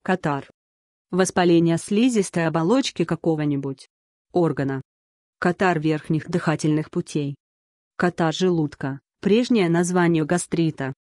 КАТАР. Воспаление слизистой оболочки какого-нибудь органа. КАТАР верхних дыхательных путей. КАТАР желудка, прежнее название гастрита.